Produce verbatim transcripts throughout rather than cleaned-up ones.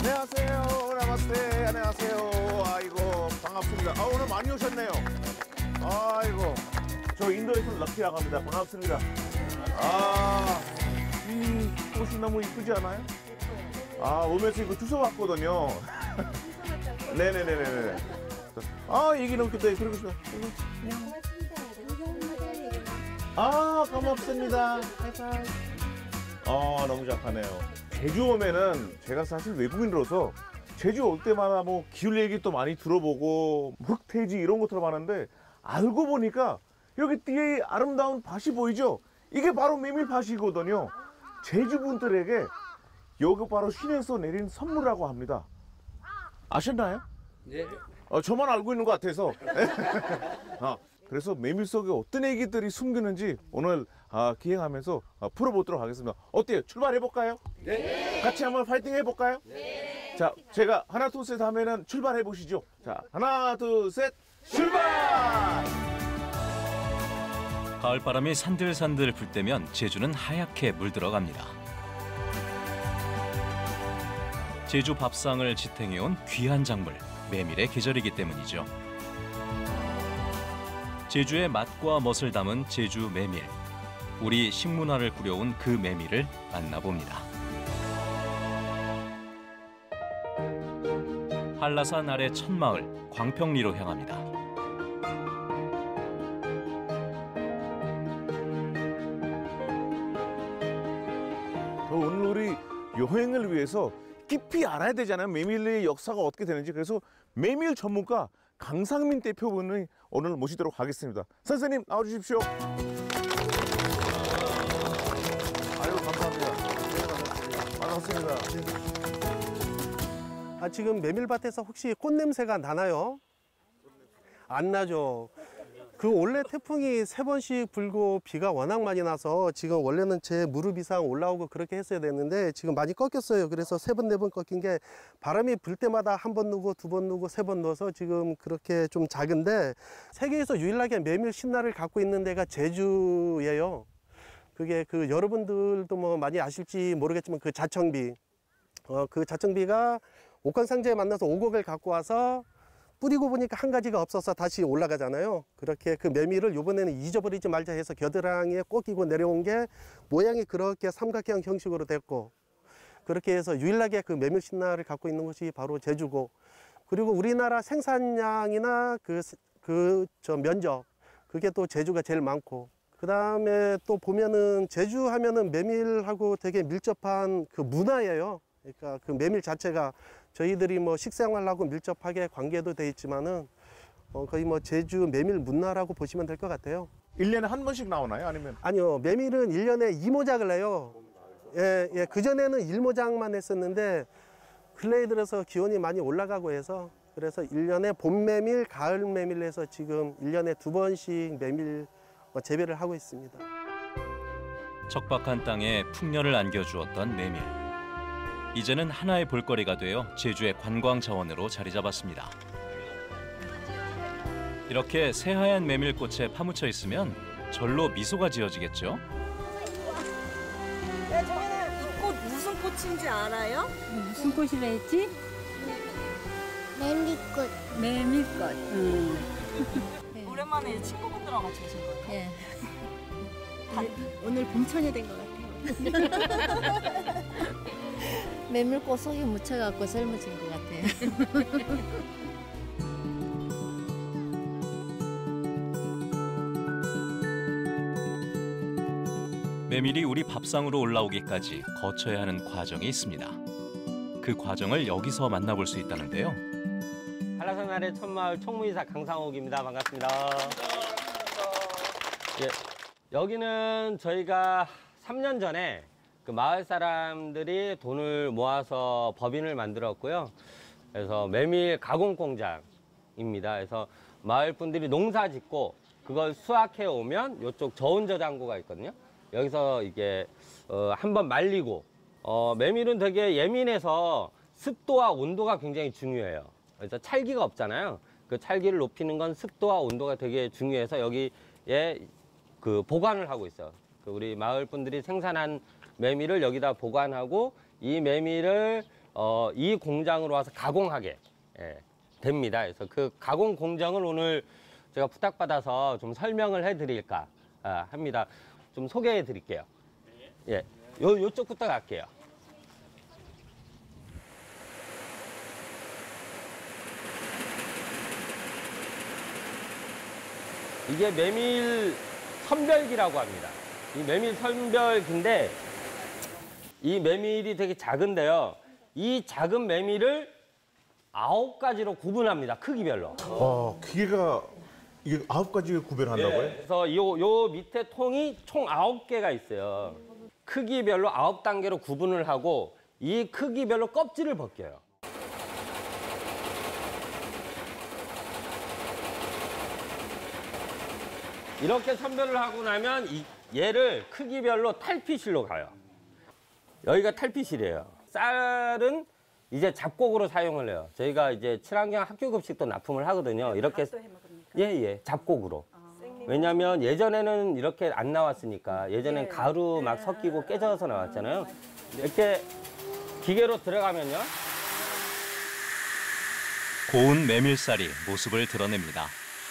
안녕하세요. 나마스테. 안녕하세요. 아이고, 반갑습니다. 아, 오늘 많이 오셨네요. 아이고, 저 인도에서 럭키라고 합니다. 반갑습니다. 아, 이 꽃이 너무 이쁘지 않아요? 아, 오면서 이거 주워 왔거든요. 네네네네. 아, 얘기 너무 좋다. 그리고 싶다. 아, 고맙습니다. 아, 너무 착하네요. 제주 오면은 제가 사실 외국인으로서 제주 올 때마다 뭐 기후 얘기 또 많이 들어보고 흑돼지 이런 거 들어봤는데 알고 보니까 여기 뒤에 아름다운 밭이 보이죠? 이게 바로 메밀밭이거든요. 제주 분들에게 여기 바로 신에서 내린 선물이라고 합니다. 아셨나요? 네. 어, 저만 알고 있는 것 같아서. 아, 그래서 메밀 속에 어떤 얘기들이 숨기는지 오늘 아, 기행하면서 아, 풀어보도록 하겠습니다. 어때요? 출발해볼까요? 네. 같이 한번 파이팅 해볼까요? 네. 자, 제가 하나, 둘, 셋 하면은 출발해보시죠. 자, 하나, 둘, 셋, 출발! 가을바람이 산들산들 불 때면 제주는 하얗게 물들어갑니다. 제주 밥상을 지탱해온 귀한 작물, 메밀의 계절이기 때문이죠. 제주의 맛과 멋을 담은 제주 메밀. 우리 식문화를 꾸려온 그 메밀을 만나봅니다. 한라산 아래 첫마을 광평리로 향합니다. 오늘 우리 여행을 위해서 깊이 알아야 되잖아요. 메밀의 역사가 어떻게 되는지. 그래서 메밀 전문가 강상민 대표분을 오늘 모시도록 하겠습니다. 선생님 나와주십시오. 아유, 감사합니다. 반갑습니다. 아, 지금 메밀밭에서 혹시 꽃 냄새가 나나요? 안 나죠. 그 원래 태풍이 세 번씩 불고 비가 워낙 많이 나서 지금 원래는 제 무릎 이상 올라오고 그렇게 했어야 됐는데 지금 많이 꺾였어요. 그래서 세 번, 네 번 꺾인 게 바람이 불 때마다 한 번 누고 두 번 누고 세 번 넣어서 지금 그렇게 좀 작은데 세계에서 유일하게 메밀 신화를 갖고 있는 데가 제주예요. 그게 그 여러분들도 뭐 많이 아실지 모르겠지만 그 자청비 어, 그 자청비가 옥관상제에 만나서 오곡을 갖고 와서 뿌리고 보니까 한 가지가 없어서 다시 올라가잖아요. 그렇게 그 메밀을 이번에는 잊어버리지 말자 해서 겨드랑이에 꽂히고 내려온 게 모양이 그렇게 삼각형 형식으로 됐고 그렇게 해서 유일하게 그 메밀 신화를 갖고 있는 곳이 바로 제주고 그리고 우리나라 생산량이나 그, 그, 저 면적 그게 또 제주가 제일 많고 그 다음에 또 보면은 제주 하면은 메밀하고 되게 밀접한 그 문화예요. 그러니까 그 메밀 자체가 저희들이 뭐 식생활하고 밀접하게 관계도 돼 있지만은 어 거의 뭐 제주 메밀 문화라고 보시면 될 것 같아요. 일 년에 한 번씩 나오나요? 아니면? 아니요. 메밀은 일 년에 이 모작을 해요. 예, 예. 그전에는 일 모작만 했었는데 근래에 들어서 기온이 많이 올라가고 해서 그래서 일 년에 봄 메밀, 가을 메밀 해서 지금 일 년에 두 번씩 메밀 재배를 하고 있습니다. 척박한 땅에 풍년을 안겨주었던 메밀. 이제는 하나의 볼거리가 되어 제주의 관광 자원으로 자리 잡았습니다. 이렇게 새하얀 메밀꽃에 파묻혀 있으면 절로 미소가 지어지겠죠? 이 꽃 무슨 꽃인지 알아요? 무슨 꽃이라 했지? 메밀꽃. 메밀꽃. 음. 네. 오랜만에 친구분들하고 같이 오신 거예요? 예. 오늘, 오늘 봄천이 된 것 같아요. 메밀꽃 속에 묻혀갖고 젊어진 것 같아요. 메밀이 우리 밥상으로 올라오기까지 거쳐야 하는 과정이 있습니다. 그 과정을 여기서 만나볼 수 있다는데요. 한라산 아래 첫마을 총무이사 강상옥입니다. 반갑습니다. 예, 여기는 저희가 삼 년 전에 그 마을 사람들이 돈을 모아서 법인을 만들었고요. 그래서 메밀 가공 공장입니다. 그래서 마을 분들이 농사 짓고 그걸 수확해 오면 이쪽 저온 저장고가 있거든요. 여기서 이게 어, 한번 말리고 어, 메밀은 되게 예민해서 습도와 온도가 굉장히 중요해요. 그래서 찰기가 없잖아요. 그 찰기를 높이는 건 습도와 온도가 되게 중요해서 여기에 그 보관을 하고 있어요. 그 우리 마을 분들이 생산한 메밀을 여기다 보관하고 이 메밀을 어, 이 공장으로 와서 가공하게 예, 됩니다. 그래서 그 가공 공정을 오늘 제가 부탁받아서 좀 설명을 해드릴까 아, 합니다. 좀 소개해드릴게요. 예, 요 요쪽부터 갈게요. 이게 메밀 선별기라고 합니다. 이 메밀 선별기인데 이 메밀이 되게 작은데요. 이 작은 메밀을 아홉 가지로 구분합니다. 크기별로. 와, 기계가 이게 아홉 가지를 구별한다고요? 예, 그래서 요, 요 밑에 통이 총 아홉 개가 있어요. 크기별로 아홉 단계로 구분을 하고 이 크기별로 껍질을 벗겨요. 이렇게 선별을 하고 나면 이, 얘를 크기별로 탈피실로 가요. 여기가 탈피실이에요. 쌀은 이제 잡곡으로 사용을 해요. 저희가 이제 친환경 학교 급식도 납품을 하거든요. 이렇게 예예 예, 잡곡으로. 왜냐하면 예전에는 이렇게 안 나왔으니까 예전엔 가루 막 섞이고 깨져서 나왔잖아요. 이렇게 기계로 들어가면요. 고운 메밀쌀이 모습을 드러냅니다.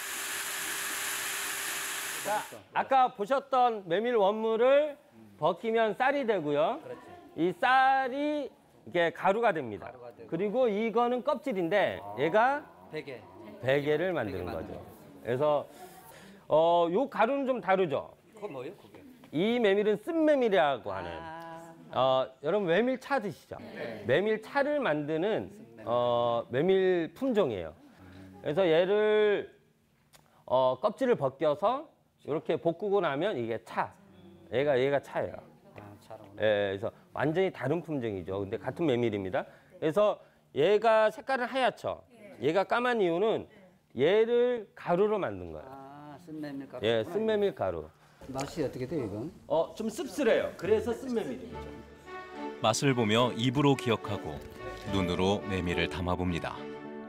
자, 아까 보셨던 메밀 원물을 벗기면 쌀이 되고요. 이 쌀이 이게 가루가 됩니다. 그리고 이거는 껍질인데 얘가 베개. 베개를 만드는 거죠. 그래서 어, 요 가루는 좀 다르죠. 그거 뭐예요, 그게? 이 메밀은 쓴메밀이라고 하는. 어, 여러분 메밀차 드시죠? 메밀차를 만드는 어, 메밀 품종이에요. 그래서 얘를 어, 껍질을 벗겨서 이렇게 볶고 나면 이게 차. 얘가 얘가 차예요. 예, 그래서 완전히 다른 품종이죠. 근데 같은 메밀입니다. 그래서 얘가 색깔은 하얗죠. 얘가 까만 이유는 얘를 가루로 만든 거예요. 아, 쓴메밀 가루. 예, 쓴메밀 가루. 맛이 어떻게 돼요, 이건? 어, 좀 씁쓸해요. 그래서 쓴메밀이죠. 맛을 보며 입으로 기억하고 눈으로 메밀을 담아봅니다.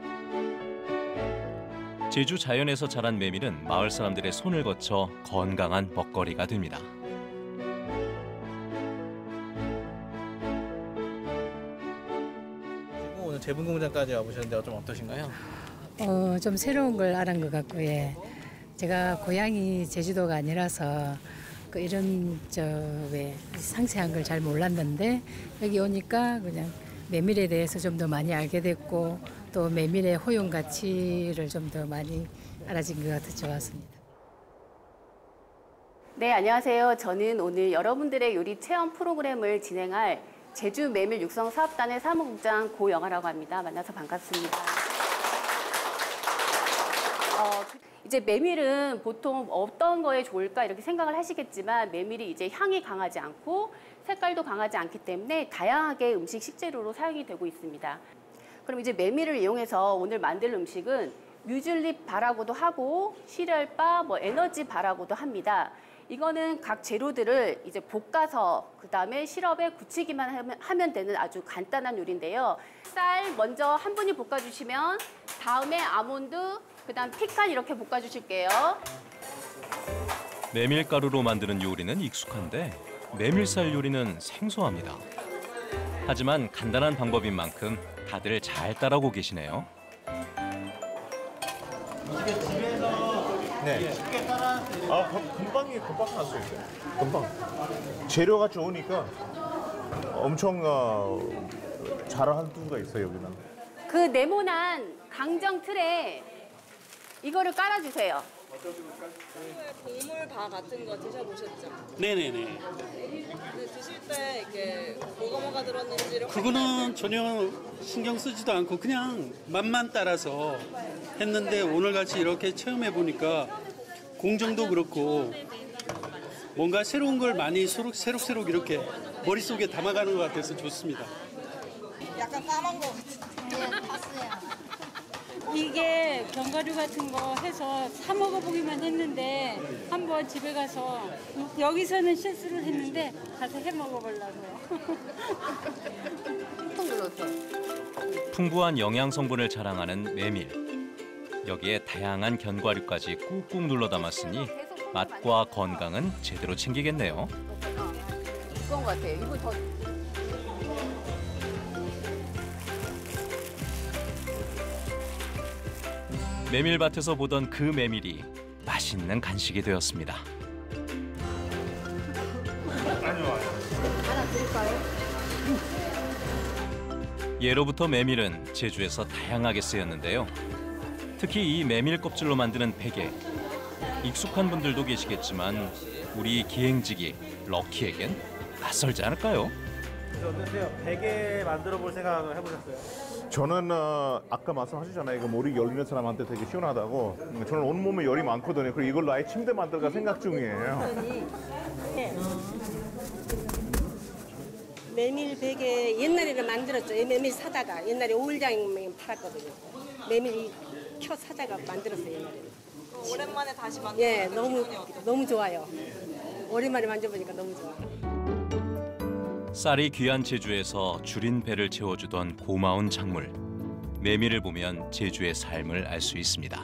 제주 자연에서 자란 메밀은 마을 사람들의 손을 거쳐 건강한 먹거리가 됩니다. 오늘 제분 공장까지 와보셨는데 좀 어떠신가요? 어, 좀 새로운 걸 알은 것 같고, 예. 제가 고향이 제주도가 아니라서 그 이런 저 왜 상세한 걸 잘 몰랐는데 여기 오니까 그냥 메밀에 대해서 좀 더 많이 알게 됐고 또 메밀의 호용 가치를 좀 더 많이 알아진 것 같아 좋았습니다. 네, 안녕하세요. 저는 오늘 여러분들의 요리 체험 프로그램을 진행할 제주 메밀 육성 사업단의 사무국장 고영아라고 합니다. 만나서 반갑습니다. 어, 이제 메밀은 보통 어떤 거에 좋을까 이렇게 생각을 하시겠지만 메밀이 이제 향이 강하지 않고 색깔도 강하지 않기 때문에 다양하게 음식 식재료로 사용이 되고 있습니다. 그럼 이제 메밀을 이용해서 오늘 만들 음식은 뮤즐립 바라고도 하고 시리얼바, 뭐 에너지 바라고도 합니다. 이거는 각 재료들을 이제 볶아서 그 다음에 시럽에 굳히기만 하면, 하면 되는 아주 간단한 요리인데요. 쌀 먼저 한 분이 볶아주시면 다음에 아몬드, 그 다음 피칸 이렇게 볶아주실게요. 메밀가루로 만드는 요리는 익숙한데 메밀쌀 요리는 생소합니다. 하지만 간단한 방법인 만큼 다들 잘 따라오고 계시네요. 이게 집에서 네. 쉽게 따라 아 금방이 금방 할 수 있어요. 금방 재료가 좋으니까 엄청 어, 잘하는 수가 있어요 여기는. 그 네모난 강정 틀에 이거를 깔아주세요. 곡물바 같은 거 드셔보셨죠? 네네네. 근데 드실 때 이게 뭐가 뭐가 들었는지를 그거는 전혀 신경 쓰지도 않고 그냥 맛만 따라서 했는데 오늘같이 이렇게 체험해 보니까 공정도 그렇고 뭔가 새로운 걸 많이 새록새록 이렇게 머릿속에 담아가는 것 같아서 좋습니다. 약간 까만 거 같은데. 이게 견과류 같은 거 해서 사 먹어보기만 했는데 한번 집에 가서 여기서는 실수를 했는데 가서 해 먹어보려고요. 풍부한 영양 성분을 자랑하는 메밀. 여기에 다양한 견과류까지 꾹꾹 눌러 담았으니 맛과 건강은 제대로 챙기겠네요. 이건 것 같아요. 이거 더 메밀밭에서 보던 그 메밀이 맛있는 간식이 되었습니다. 예로부터 메밀은 제주에서 다양하게 쓰였는데요. 특히 이 메밀 껍질로 만드는 베개. 익숙한 분들도 계시겠지만 우리 기행지기 럭키에겐 낯설지 않을까요? 어떠세요? 베개 만들어 볼 생각을 해보셨어요? 저는 어, 아까 말씀하셨잖아요. 그 머리 열리는 사람한테 되게 시원하다고. 음, 저는 온몸에 열이 많거든요. 그리고 이걸로 아예 침대 만들까 생각 중이에요. 메밀 베개 옛날에는 만들었죠. 메밀 사다가 옛날에 오일장에 팔았거든요. 메밀 켜 사다가 만들었어요 옛날에는. 오랜만에 다시 만든 예, 너무 너무 좋아요. 오랜만에 만져보니까 너무 좋아. 쌀이 귀한 제주에서 줄인 배를 채워주던 고마운 작물. 메밀을 보면 제주의 삶을 알 수 있습니다.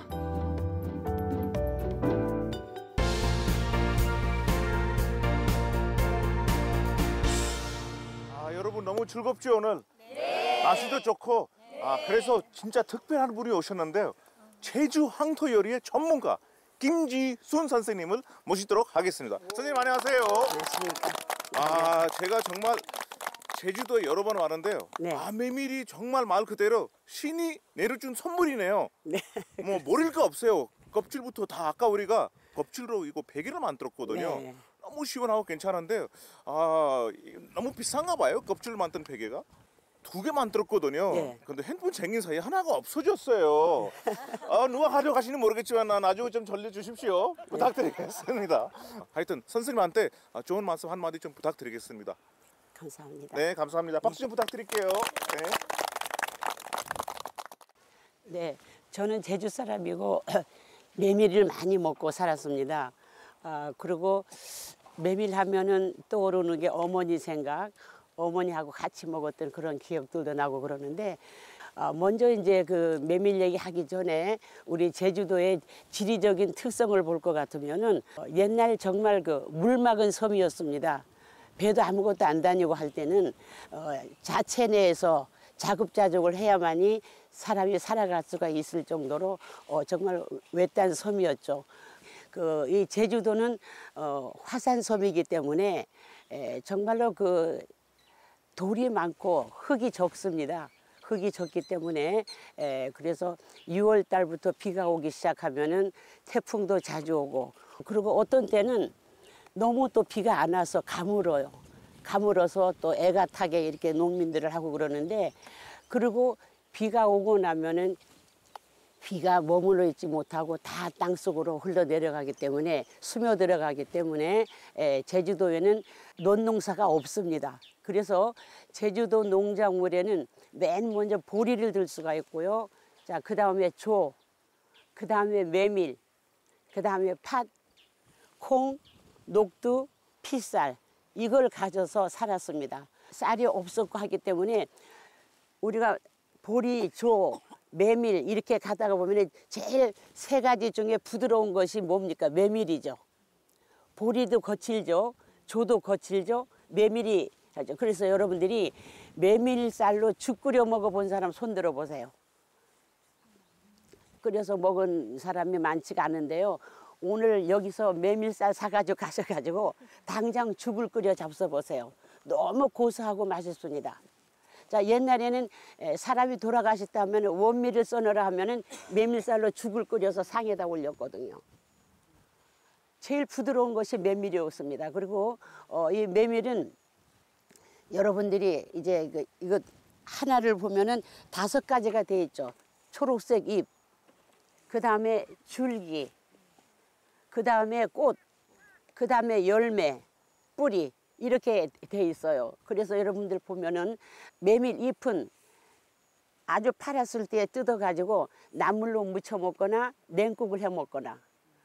아, 여러분 너무 즐겁죠 오늘? 네. 날씨도 좋고. 아, 그래서 진짜 특별한 분이 오셨는데요. 제주 황토 요리의 전문가 김지순 선생님을 모시도록 하겠습니다. 선생님 안녕하세요. 안녕하십니까. 아, 제가 정말 제주도에 여러 번 왔는데요. 네. 아, 메밀이 정말 말 그대로 신이 내려준 선물이네요. 네. 뭐 모를 거 없어요. 껍질부터 다 아까 우리가 껍질로 이거 베개를 만들었거든요. 네. 너무 시원하고 괜찮은데 아, 너무 비싼가 봐요. 껍질로 만든 베개가. 두 개 만들었거든요. 네. 근데 핸드폰 쟁인 사이에 하나가 없어졌어요. 아, 누가 가져가시는지 모르겠지만 난 나중에 좀 전해주십시오. 부탁드리겠습니다. 하여튼 선생님한테 좋은 말씀 한마디 좀 부탁드리겠습니다. 감사합니다. 네, 감사합니다. 박수 좀 부탁드릴게요. 네. 네, 저는 제주 사람이고 메밀을 많이 먹고 살았습니다. 아, 그리고 메밀 하면은 떠오르는 게 어머니 생각, 어머니하고 같이 먹었던 그런 기억들도 나고 그러는데 아, 먼저 이제 그 메밀 얘기하기 전에 우리 제주도의 지리적인 특성을 볼 것 같으면은 옛날 정말 그 물 막은 섬이었습니다. 배도 아무것도 안 다니고 할 때는 어, 자체 내에서 자급자족을 해야만이 사람이 살아갈 수가 있을 정도로 어, 정말 외딴 섬이었죠. 그 이 제주도는 어, 화산섬이기 때문에 에, 정말로 그 돌이 많고 흙이 적습니다. 흙이 적기 때문에 에, 그래서 유월 달부터 비가 오기 시작하면은 태풍도 자주 오고 그리고 어떤 때는 너무 또 비가 안 와서 가물어요. 가물어서 또 애가 타게 이렇게 농민들을 하고 그러는데 그리고 비가 오고 나면은 비가 머물러 있지 못하고 다 땅속으로 흘러내려가기 때문에 스며들어가기 때문에 에, 제주도에는 논농사가 없습니다. 그래서 제주도 농작물에는 맨 먼저 보리를 들 수가 있고요. 자, 그 다음에 조, 그 다음에 메밀, 그 다음에 팥, 콩, 녹두, 피쌀 이걸 가져서 살았습니다. 쌀이 없었고 하기 때문에 우리가 보리, 조, 메밀 이렇게 가다가 보면 제일 세 가지 중에 부드러운 것이 뭡니까? 메밀이죠. 보리도 거칠죠. 조도 거칠죠. 메밀이 하죠. 그래서 여러분들이 메밀쌀로 죽 끓여 먹어본 사람 손 들어보세요. 끓여서 먹은 사람이 많지가 않은데요. 오늘 여기서 메밀쌀 사가지고 가셔가지고 당장 죽을 끓여 잡숴보세요. 너무 고소하고 맛있습니다. 자, 옛날에는 사람이 돌아가셨다면 원미를 써놓으라 하면은 메밀쌀로 죽을 끓여서 상에다 올렸거든요. 제일 부드러운 것이 메밀이었습니다. 그리고 어, 이 메밀은 여러분들이 이제 그, 이거 하나를 보면은 다섯 가지가 돼 있죠. 초록색 잎, 그 다음에 줄기, 그 다음에 꽃, 그 다음에 열매, 뿌리 이렇게 돼 있어요. 그래서 여러분들 보면은 메밀 잎은 아주 파랗을 때 뜯어가지고 나물로 무쳐 먹거나 냉국을 해 먹거나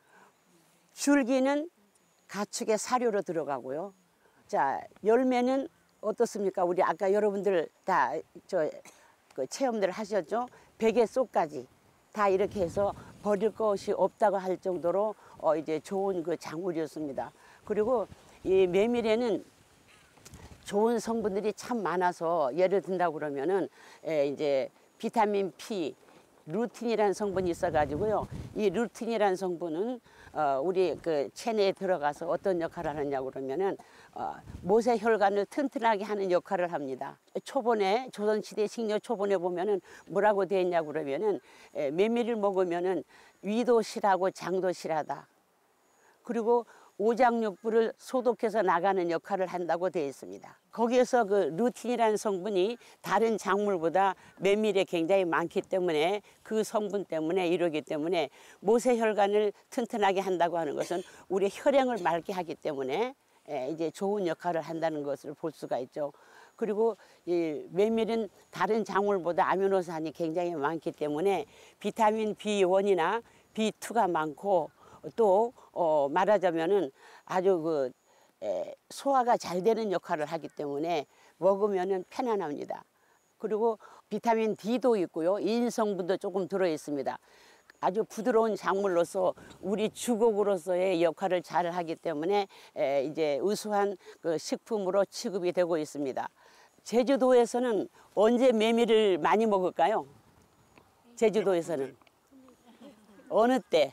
줄기는 가축의 사료로 들어가고요. 자, 열매는 어떻습니까? 우리 아까 여러분들 다 저 그 체험들 하셨죠? 베개 속까지 다 이렇게 해서 버릴 것이 없다고 할 정도로 어 이제 좋은 그 작물이었습니다. 그리고 이 메밀에는 좋은 성분들이 참 많아서 예를 든다고 그러면은 에 이제 비타민 P, 루틴이라는 성분이 있어가지고요. 이 루틴이라는 성분은 어, 우리 그 체내에 들어가서 어떤 역할을 하느냐고 그러면은 어, 모세 혈관을 튼튼하게 하는 역할을 합니다. 초본에 조선시대 식료 초본에 보면은 뭐라고 되어 있냐고 그러면은 에, 메밀을 먹으면은 위도 실하고 장도 실하다. 그리고 오장육부를 소독해서 나가는 역할을 한다고 되어 있습니다. 거기에서 그 루틴이라는 성분이 다른 작물보다 메밀에 굉장히 많기 때문에 그 성분 때문에 이러기 때문에 모세혈관을 튼튼하게 한다고 하는 것은 우리 혈행을 맑게 하기 때문에 이제 좋은 역할을 한다는 것을 볼 수가 있죠. 그리고 이 메밀은 다른 작물보다 아미노산이 굉장히 많기 때문에 비타민 비 원이나 비 투가 많고 또 어, 말하자면은 아주 그 에, 소화가 잘 되는 역할을 하기 때문에 먹으면은 편안합니다. 그리고 비타민 D도 있고요, 인 성분도 조금 들어 있습니다. 아주 부드러운 작물로서 우리 주곡으로서의 역할을 잘 하기 때문에 에, 이제 우수한 그 식품으로 취급이 되고 있습니다. 제주도에서는 언제 메밀을 많이 먹을까요? 제주도에서는 어느 때?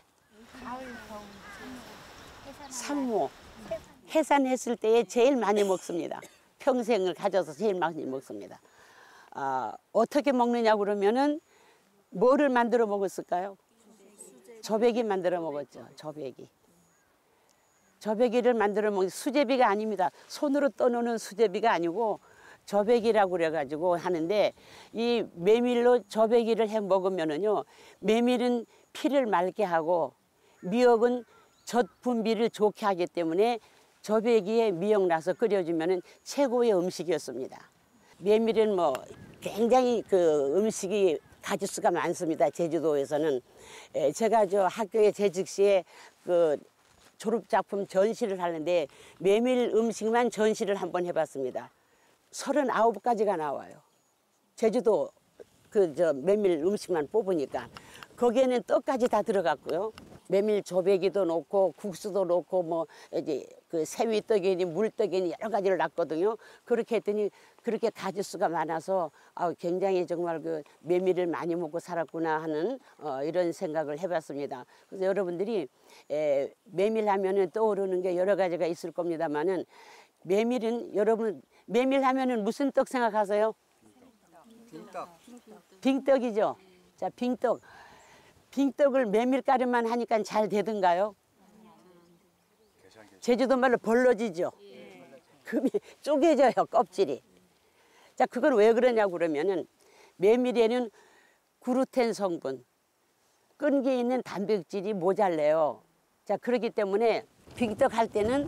상모, 해산했을 때에 제일 많이 먹습니다. 평생을 가져서 제일 많이 먹습니다. 아, 어떻게 먹느냐 그러면은 뭐를 만들어 먹었을까요? 저배기 만들어 먹었죠. 저배기. 저배기를 만들어 먹 수제비가 아닙니다. 손으로 떠놓는 수제비가 아니고 저배기라고 그래가지고 하는데 이 메밀로 저배기를 해 먹으면은요, 메밀은 피를 맑게 하고 미역은 젖 분비를 좋게 하기 때문에 저배기에 미역 나서 끓여주면 최고의 음식이었습니다. 메밀은 뭐 굉장히 그 음식이 가짓수가 많습니다. 제주도에서는. 에, 제가 저 학교에 재직 시에 그 졸업작품 전시를 하는데 메밀 음식만 전시를 한번 해봤습니다. 서른아홉 가지가 나와요. 제주도 그 저 메밀 음식만 뽑으니까. 거기에는 떡까지 다 들어갔고요. 메밀 조배기도 넣고 국수도 넣고 뭐 이제 그 새위떡이니 물떡이니 여러 가지를 놨거든요. 그렇게 했더니 그렇게 가짓수가 많아서 아, 굉장히 정말 그 메밀을 많이 먹고 살았구나 하는 어, 이런 생각을 해봤습니다. 그래서 여러분들이 에, 메밀하면은 떠오르는 게 여러 가지가 있을 겁니다만은 메밀은 여러분 메밀하면은 무슨 떡 생각하세요? 빙떡. 빙떡이죠. 자, 빙떡. 빙떡을 메밀가루만 하니까 잘 되던가요? 제주도 말로 벌러지죠. 금이 쪼개져요, 껍질이. 자, 그건 왜 그러냐고 그러면은 메밀에는 구루텐 성분, 끈기 있는 단백질이 모자래요. 자, 그렇기 때문에 빙떡 할 때는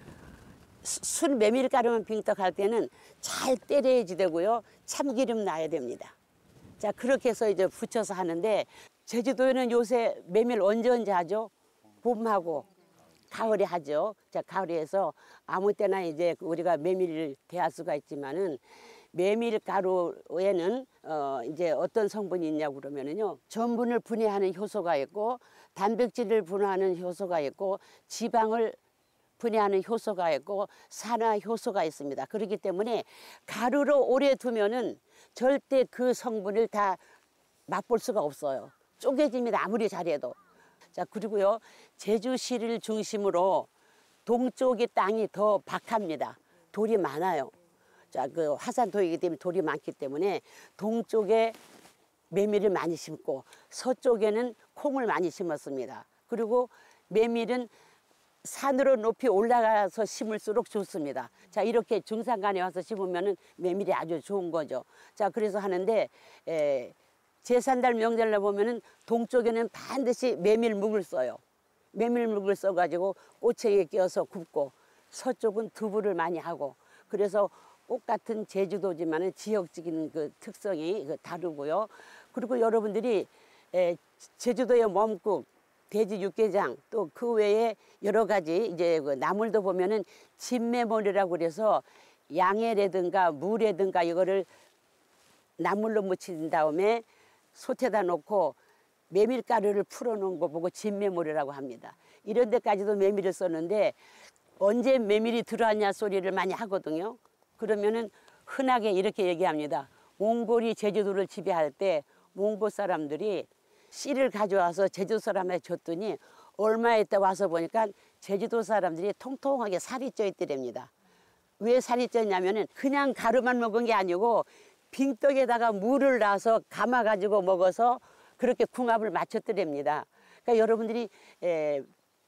순 메밀가루만 빙떡 할 때는 잘 때려야지 되고요. 참기름 놔야 됩니다. 자, 그렇게 해서 이제 붙여서 하는데 제주도에는 요새 메밀 언제 언제 하죠? 봄하고 가을에 하죠. 자, 가을에 해서 아무 때나 이제 우리가 메밀을 대할 수가 있지만은 메밀 가루에는 어 이제 어떤 성분이 있냐고 그러면은요. 전분을 분해하는 효소가 있고 단백질을 분해하는 효소가 있고 지방을 분해하는 효소가 있고 산화 효소가 있습니다. 그렇기 때문에 가루로 오래 두면은 절대 그 성분을 다 맛볼 수가 없어요. 쪼개집니다. 아무리 잘해도. 자, 그리고요, 제주시를 중심으로 동쪽의 땅이 더 박합니다. 돌이 많아요. 자, 그 화산토이기 때문에 돌이 많기 때문에 동쪽에 메밀을 많이 심고 서쪽에는 콩을 많이 심었습니다. 그리고 메밀은 산으로 높이 올라가서 심을수록 좋습니다. 자, 이렇게 중산간에 와서 심으면은 메밀이 아주 좋은 거죠. 자, 그래서 하는데 에, 제산달 명절날 보면은 동쪽에는 반드시 메밀묵을 써요. 메밀묵을 써가지고 꼬챙이에 껴서 굽고 서쪽은 두부를 많이 하고 그래서 똑같은 제주도지만은 지역적인 그 특성이 그 다르고요. 그리고 여러분들이 에, 제주도의 멈국, 돼지 육개장 또 그 외에 여러 가지 이제 그 나물도 보면은 진매몰이라고 그래서 양해라든가 무라든가 이거를 나물로 무친 다음에 솥에다 놓고 메밀가루를 풀어놓은 거 보고 진매몰이라고 합니다. 이런 데까지도 메밀을 썼는데 언제 메밀이 들어왔냐 소리를 많이 하거든요. 그러면은 흔하게 이렇게 얘기합니다. 몽골이 제주도를 지배할 때 몽고 사람들이 씨를 가져와서 제주도 사람에 줬더니 얼마 있다 와서 보니까 제주도 사람들이 통통하게 살이 쪄 있더랍니다. 왜 살이 쪘냐면은 그냥 가루만 먹은 게 아니고 빙떡에다가 물을 놔서 감아가지고 먹어서 그렇게 궁합을 맞췄더랍니다. 그러니까 여러분들이 에,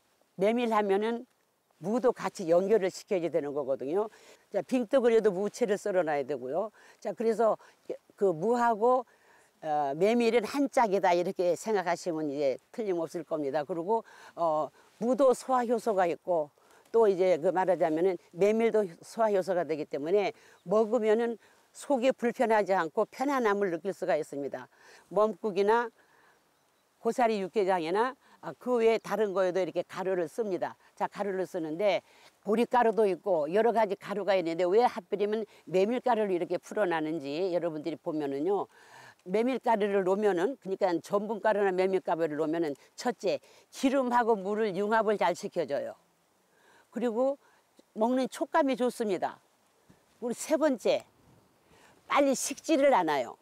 메밀하면은 무도 같이 연결을 시켜야 되는 거거든요. 자, 빙떡을 해도 무채를 썰어놔야 되고요. 자, 그래서 그 무하고 어, 메밀은 한 짝이다 이렇게 생각하시면 이제 틀림없을 겁니다. 그리고 어, 무도 소화 효소가 있고 또 이제 그 말하자면은 메밀도 소화 효소가 되기 때문에 먹으면은 속이 불편하지 않고 편안함을 느낄 수가 있습니다. 멈국이나 고사리 육개장이나 그 외에 다른 거에도 이렇게 가루를 씁니다. 자, 가루를 쓰는데 보리가루도 있고 여러 가지 가루가 있는데 왜 하필이면 메밀가루를 이렇게 풀어나는지 여러분들이 보면은요. 메밀가루를 놓으면은 그러니까 전분가루나 메밀가루를 놓으면은 첫째 기름하고 물을 융합을 잘 시켜줘요. 그리고 먹는 촉감이 좋습니다. 그리고 세 번째 빨리 식지를 않아요.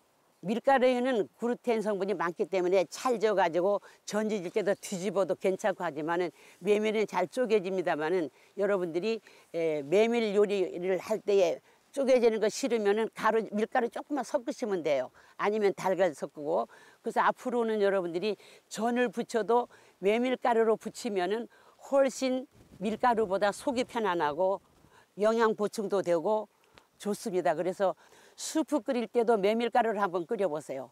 밀가루에는 글루텐 성분이 많기 때문에 찰져가지고 전지질 때도 뒤집어도 괜찮고 하지만은 메밀은 잘 쪼개집니다만은 여러분들이 에, 메밀 요리를 할 때에 쪼개지는 거 싫으면은 가루 밀가루 조금만 섞으시면 돼요. 아니면 달걀 섞고. 그래서 앞으로는 여러분들이 전을 부쳐도 메밀가루로 부치면은 훨씬 밀가루보다 속이 편안하고 영양 보충도 되고 좋습니다. 그래서 수프 끓일 때도 메밀가루를 한번 끓여보세요.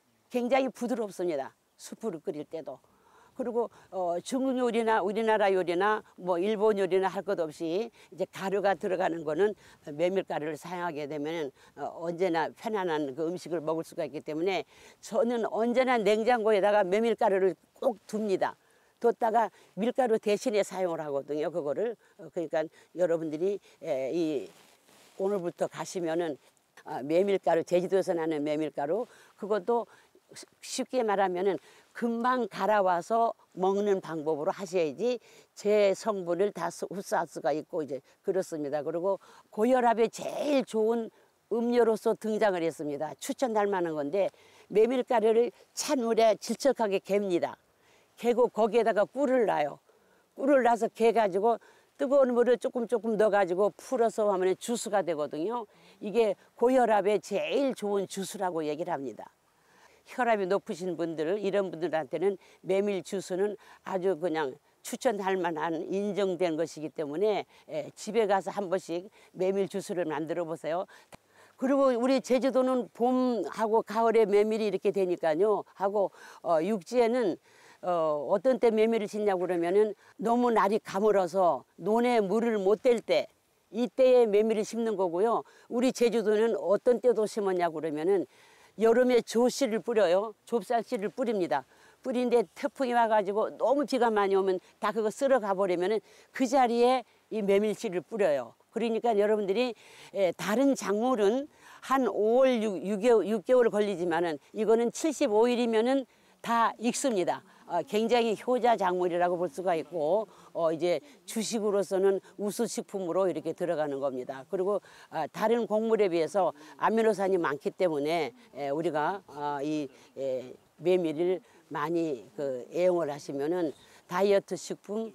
굉장히 부드럽습니다. 수프를 끓일 때도. 그리고 어, 중국 요리나 우리나라 요리나 뭐 일본 요리나 할 것 없이 이제 가루가 들어가는 거는 메밀가루를 사용하게 되면 어, 언제나 편안한 그 음식을 먹을 수가 있기 때문에 저는 언제나 냉장고에다가 메밀가루를 꼭 둡니다. 뒀다가 밀가루 대신에 사용을 하거든요. 그거를 어, 그러니까 여러분들이 에, 이 오늘부터 가시면은 아, 메밀가루 제주도에서 나는 메밀가루 그것도 쉽게 말하면은 금방 갈아와서 먹는 방법으로 하셔야지 제 성분을 다 흡수할 수가 있고 이제 그렇습니다. 그리고 고혈압에 제일 좋은 음료로서 등장을 했습니다. 추천할 만한 건데 메밀가루를 찬물에 질척하게 갭니다. 개고 거기에다가 꿀을 놔요. 꿀을 놔서 개가지고 뜨거운 물을 조금 조금 넣어가지고 풀어서 하면 주스가 되거든요. 이게 고혈압에 제일 좋은 주스라고 얘기를 합니다. 혈압이 높으신 분들, 이런 분들한테는 메밀 주스는 아주 그냥 추천할 만한 인정된 것이기 때문에 에, 집에 가서 한 번씩 메밀 주스를 만들어 보세요. 그리고 우리 제주도는 봄하고 가을에 메밀이 이렇게 되니까요. 하고 어, 육지에는 어, 어떤 때 메밀을 심냐고 그러면은 너무 날이 가물어서 논에 물을 못 댈 때 이때에 메밀을 심는 거고요. 우리 제주도는 어떤 때도 심었냐고 그러면은 여름에 조씨를 뿌려요. 좁쌀씨를 뿌립니다. 뿌리는데 태풍이 와가지고 너무 비가 많이 오면 다 그거 쓸어가 버리면은 그 자리에 이 메밀씨를 뿌려요. 그러니까 여러분들이 에, 다른 작물은 한 오월, 육 개월, 육 개월 걸리지만은 이거는 칠십오 일이면은 다 익습니다. 어, 굉장히 효자 작물이라고 볼 수가 있고 어, 이제 주식으로서는 우수식품으로 이렇게 들어가는 겁니다. 그리고 어, 다른 곡물에 비해서 아미노산이 많기 때문에 에, 우리가 어, 이 에, 메밀을 많이 그 애용을 하시면은 다이어트 식품,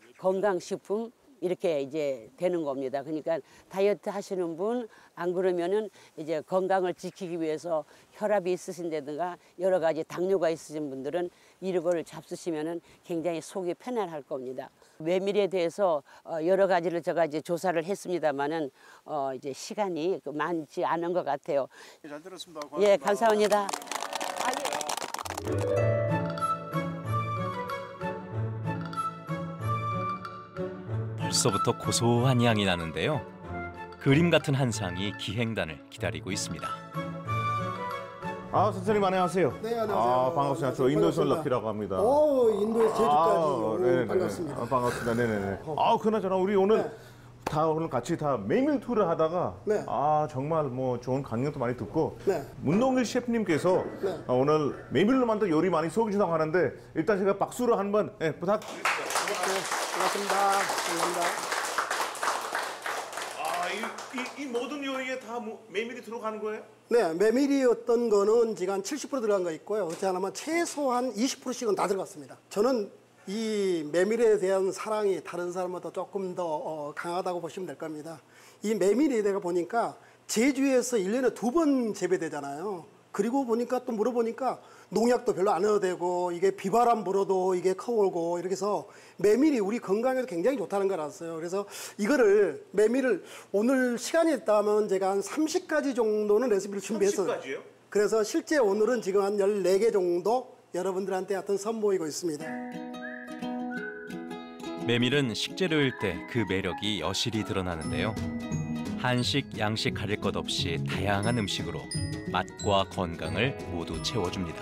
건강식품 이렇게 이제 되는 겁니다. 그러니까 다이어트 하시는 분, 안 그러면은 이제 건강을 지키기 위해서 혈압이 있으신다든가 여러 가지 당뇨가 있으신 분들은 이걸 잡수시면은 굉장히 속이 편안할 겁니다. 메밀에 대해서 여러 가지를 제가 이제 조사를 했습니다만은 어 이제 시간이 많지 않은 것 같아요. 잘 들었습니다. 고맙습니다. 예, 감사합니다. 벌써부터 고소한 향이 나는데요. 그림 같은 한 상이 기행단을 기다리고 있습니다. 아, 선생님 안녕하세요. 네, 안녕하세요. 아, 반갑습니다. 저 인도에서 반갑습니다. 럭키라고 합니다. 오, 인도에서 제주까지. 아, 오, 네네네. 반갑습니다. 아, 반갑습니다. 네네네. 아, 그나저나 우리 오늘 네. 다 오늘 같이 다 메밀 투를 하다가 네. 아 정말 뭐 좋은 강연도 많이 듣고 네. 문동길 셰프님께서 네. 아, 오늘 메밀로 만든 요리 많이 소개해 주다고 하는데 일단 제가 박수로 한번 예, 부탁드립니다. 네, 반갑습니다. 감사합니다. 아, 이, 이, 이 모든 요리에 다 뭐, 메밀이 들어가는 거예요? 네, 메밀이었던 거는 지금 한 칠십 퍼센트 들어간 거 있고요. 그렇지 않으면 최소한 이십 퍼센트씩은 다 들어갔습니다. 저는 이 메밀에 대한 사랑이 다른 사람보다 조금 더 어, 강하다고 보시면 될 겁니다. 이 메밀이 내가 보니까 제주에서 일 년에 두 번 재배되잖아요. 그리고 보니까 또 물어보니까 농약도 별로 안 넣어도 되고 이게 비바람 불어도 이게 커오고 이렇게 해서 메밀이 우리 건강에도 굉장히 좋다는 걸 알았어요. 그래서 이거를 메밀을 오늘 시간이 있다면 제가 한 삼십 가지 정도는 레시피를 준비했어요. 삼십 가지요? 그래서 실제 오늘은 지금 한 열네 개 정도 여러분들한테 하여튼 선보이고 있습니다. 메밀은 식재료일 때 그 매력이 여실히 드러나는데요. 한식, 양식 가릴 것 없이 다양한 음식으로 맛과 건강을 모두 채워줍니다.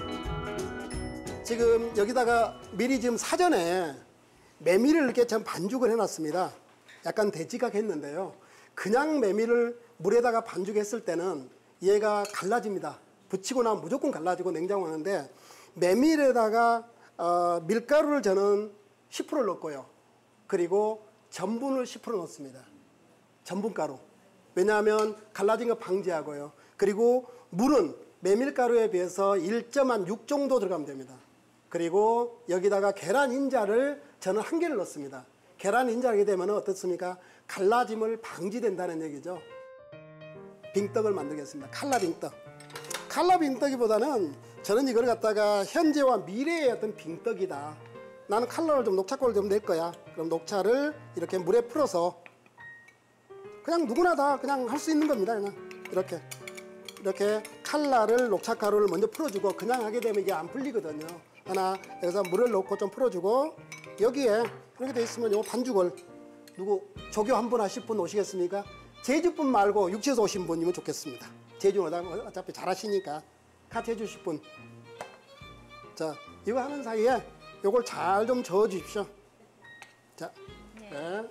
지금 여기다가 미리 지금 사전에 메밀을 이렇게 참 반죽을 해놨습니다. 약간 대지각했는데요. 그냥 메밀을 물에다가 반죽했을 때는 얘가 갈라집니다. 붙이고 나면 무조건 갈라지고 냉장고하는데 메밀에다가 어, 밀가루를 저는 십 퍼센트 넣고요. 그리고 전분을 십 퍼센트 넣습니다. 전분가루. 왜냐하면 갈라진 거 방지하고요. 그리고 물은 메밀가루에 비해서 일 점 육 정도 들어가면 됩니다. 그리고 여기다가 계란 흰자를 저는 한 개를 넣습니다. 계란 흰자를 되면 어떻습니까? 갈라짐을 방지된다는 얘기죠. 빙떡을 만들겠습니다. 칼라 빙떡. 칼라 빙떡이보다는 저는 이걸 갖다가 현재와 미래의 어떤 빙떡이다. 나는 칼라를 좀 녹차꼴을 좀 낼 거야. 그럼 녹차를 이렇게 물에 풀어서 그냥 누구나 다 그냥 할 수 있는 겁니다. 그냥 이렇게 이렇게 칼라를 녹차 가루를 먼저 풀어주고 그냥 하게 되면 이게 안 풀리거든요. 하나 여기서 물을 넣고 좀 풀어주고 여기에 이렇게 돼 있으면 요 반죽을 누구 조교 한 분 하실 분 오시겠습니까? 제주 분 말고 육지에서 오신 분이면 좋겠습니다. 제주는 어차피 잘하시니까 같이 해주실 분. 자 이거 하는 사이에 요걸 잘 좀 저어 주십시오. 자, 네.